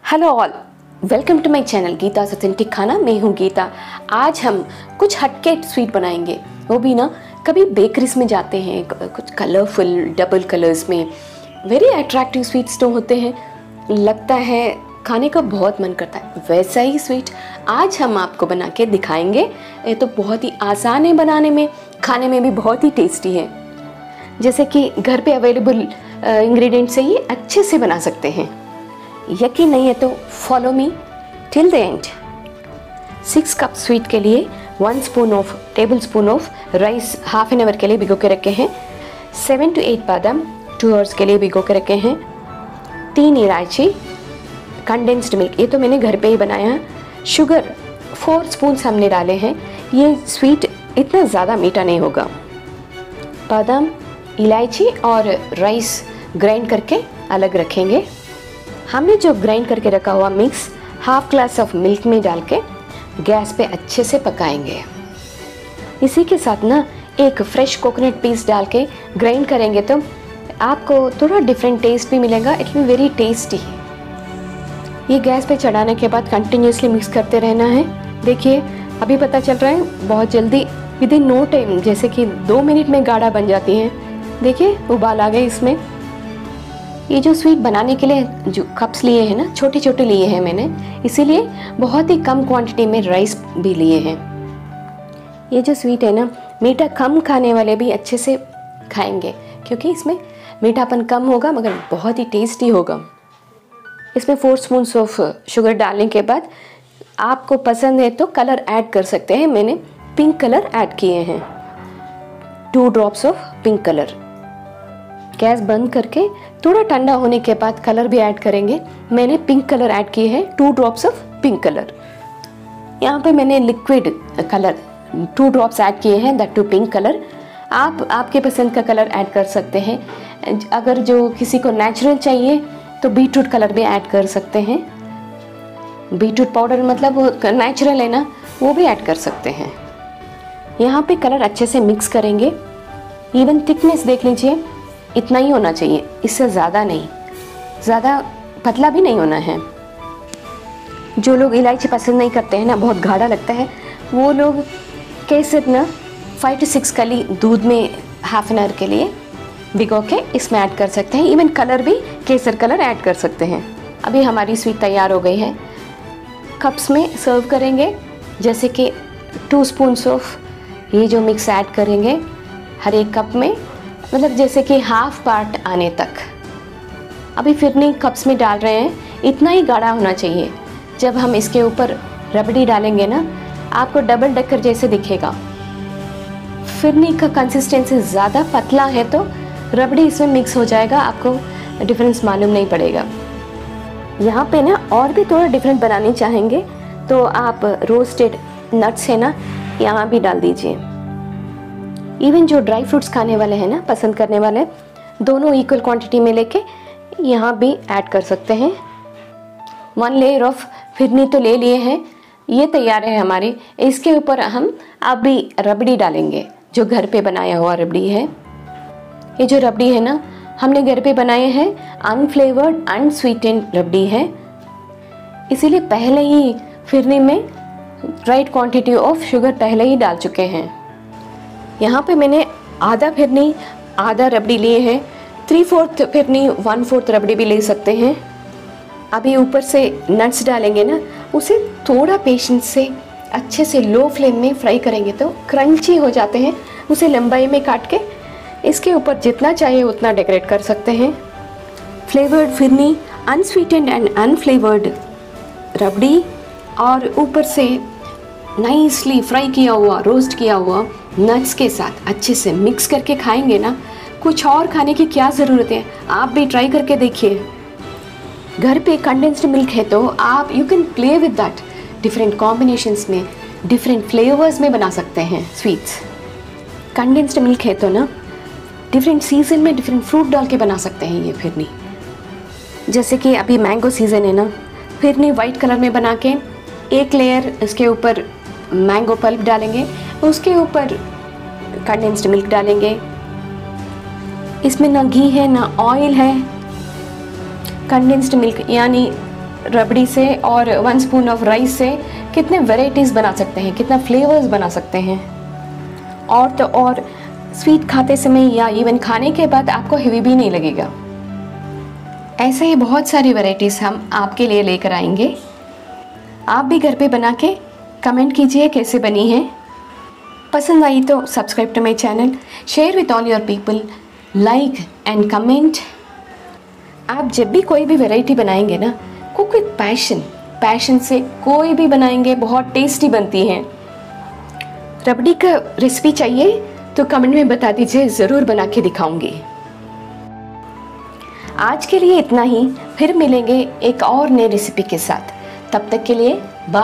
Hello all, welcome to my channel Geeta authentic खाना। मैं हूँ गीता। आज हम कुछ हटके स्वीट बनाएंगे, वो भी ना कभी बेकरीज में जाते हैं, कुछ कलरफुल डबल कलर्स में वेरी अट्रैक्टिव स्वीट्स तो होते हैं, लगता है खाने का बहुत मन करता है। वैसा ही स्वीट आज हम आपको बना के दिखाएंगे। ये तो बहुत ही आसान है बनाने में, खाने में भी बहुत ही टेस्टी है। जैसे कि घर पे अवेलेबल इंग्रेडिएंट से ये अच्छे से बना सकते हैं। यकीन नहीं है तो follow me till the end. 6 cup sweet के लिए 1 tablespoon of rice half an hour के लिए भिगो के रखे हैं। 7 to 8 बादाम 2 आवर्स के लिए भिगो के रखे हैं। 3 इलायची, कंडेंस्ड मिल्क, ये तो मैंने घर पे ही बनाया है। शुगर 4 स्पून हमने डाले हैं। ये स्वीट इतना ज़्यादा मीठा नहीं होगा। बादाम, इलायची और राइस ग्राइंड करके अलग रखेंगे। हमने जो ग्राइंड करके रखा हुआ mix half glass of milk में डाल के गैस पे अच्छे से पकाएंगे। इसी के साथ ना एक फ्रेश कोकोनट पीस डाल के ग्राइंड करेंगे तो आपको थोड़ा डिफरेंट टेस्ट भी मिलेगा। It will be very tasty. ये गैस पे चढ़ाने के बाद कंटिन्यूसली मिक्स करते रहना है। देखिए अभी पता चल रहा है बहुत जल्दी विद इन नो टाइम, जैसे कि 2 मिनट में गाढ़ा बन जाती है। देखिए उबाल आ गए इसमें। ये जो स्वीट बनाने के लिए जो कप्स लिए हैं ना, छोटे छोटे लिए हैं मैंने, इसीलिए बहुत ही कम क्वांटिटी में राइस भी लिए हैं। ये जो स्वीट है ना, मीठा कम खाने वाले भी अच्छे से खाएंगे क्योंकि इसमें मीठापन कम होगा मगर बहुत ही टेस्टी होगा। इसमें 4 स्पून ऑफ शुगर डालने के बाद आपको पसंद है तो कलर ऐड कर सकते हैं। मैंने पिंक कलर ऐड किए हैं, 2 drops of pink colour. Gas बंद करके थोड़ा ठंडा होने के बाद कलर भी ऐड करेंगे। मैंने पिंक कलर ऐड किए हैं, 2 ड्रॉप्स ऑफ पिंक कलर। यहाँ पे मैंने लिक्विड कलर 2 ड्रॉप्स ऐड किए हैं, दैट टू पिंक कलर। आप आपके पसंद का कलर ऐड कर सकते हैं। अगर जो किसी को नेचुरल चाहिए तो बीटरूट कलर भी ऐड कर सकते हैं। बीटरूट पाउडर मतलब नेचुरल है ना, वो भी ऐड कर सकते हैं। यहाँ पे कलर अच्छे से मिक्स करेंगे। इवन थिकनेस देख लीजिए, इतना ही होना चाहिए, इससे ज़्यादा नहीं, ज़्यादा पतला भी नहीं होना है। जो लोग इलायची पसंद नहीं करते हैं ना, बहुत गाढ़ा लगता है, वो लोग केसर ना 5 to 6 कली दूध में हाफ एन आवर के लिए भिगो के इसमें ऐड कर सकते हैं। इवन कलर भी केसर कलर ऐड कर सकते हैं। अभी हमारी स्वीट तैयार हो गई है। कप्स में सर्व करेंगे। जैसे कि 2 स्पून्स ऑफ ये जो मिक्स ऐड करेंगे हर एक कप में, मतलब जैसे कि हाफ पार्ट आने तक। अभी फिर नहीं कप्स में डाल रहे हैं, इतना ही गाढ़ा होना चाहिए। जब हम इसके ऊपर रबड़ी डालेंगे ना, आपको डबल डकर जैसे दिखेगा। फिरनी का कंसिस्टेंसी ज़्यादा पतला है तो रबड़ी इसमें मिक्स हो जाएगा, आपको डिफरेंस मालूम नहीं पड़ेगा। यहाँ पे ना और भी थोड़ा डिफरेंट बनाने चाहेंगे तो आप रोस्टेड नट्स है ना, यहाँ भी डाल दीजिए। इवन जो ड्राई फ्रूट्स खाने वाले हैं ना, पसंद करने वाले, दोनों इक्वल क्वांटिटी में लेके यहाँ भी ऐड कर सकते हैं। 1 लेयर ऑफ फिरनी तो ले लिए हैं, ये तैयार है हमारी। इसके ऊपर हम अभी रबड़ी डालेंगे, जो घर पे बनाया हुआ रबड़ी है। ये जो रबड़ी है ना, हमने घर पे बनाए हैं, अनफ्लेवर्ड अनस्वीटेंड रबड़ी है, इसीलिए पहले ही फिरनी में राइट क्वांटिटी ऑफ शुगर पहले ही डाल चुके हैं। यहाँ पे मैंने आधा फिरनी आधा रबड़ी लिए हैं। 3/4 फिरनी 1/4 रबड़ी भी ले सकते हैं। अभी ऊपर से नट्स डालेंगे ना, उसे थोड़ा पेशेंस से अच्छे से लो फ्लेम में फ्राई करेंगे तो क्रंची हो जाते हैं। उसे लंबाई में काट के इसके ऊपर जितना चाहिए उतना डेकोरेट कर सकते हैं। Flavoured phirni, unsweetened and unflavoured rabri और ऊपर से नाइसली फ्राई किया हुआ, रोस्ट किया हुआ नट्स के साथ अच्छे से मिक्स करके खाएंगे ना, कुछ और खाने की क्या ज़रूरत है। आप भी ट्राई करके देखिए। घर पे कंडेंस्ड मिल्क है तो आप you can play with that. Different combinations में, डिफरेंट फ्लेवर्स में बना सकते हैं स्वीट्स। कंडेंस्ड मिल्क है तो ना डिफरेंट सीज़न में डिफरेंट फ्रूट डाल के बना सकते हैं ये फिरनी। जैसे कि अभी मैंगो सीज़न है ना, फिरनी वाइट कलर में बना के एक लेयर इसके ऊपर मैंगो पल्प डालेंगे, उसके ऊपर कंडेंस्ड मिल्क डालेंगे। इसमें ना घी है ना ऑयल है, कंडेंस्ड मिल्क यानी रबड़ी से और 1 स्पून ऑफ राइस से कितने वेराइटीज़ बना सकते हैं, कितना फ्लेवर्स बना सकते हैं। और तो और स्वीट खाते समय या इवन खाने के बाद आपको हेवी भी नहीं लगेगा। ऐसे ही बहुत सारी वैरायटीज़ हम आपके लिए लेकर आएंगे। आप भी घर पे बना के कमेंट कीजिए कैसे बनी है। पसंद आई तो subscribe to my channel, share with all your people, like and comment. आप जब भी कोई भी वैरायटी बनाएंगे ना, कुक विथ पैशन से कोई भी बनाएंगे, बहुत टेस्टी बनती हैं। रबड़ी का रेसिपी चाहिए तो कमेंट में बता दीजिए, ज़रूर बना के दिखाऊंगी। आज के लिए इतना ही, फिर मिलेंगे एक और नई रेसिपी के साथ। तब तक के लिए बाय।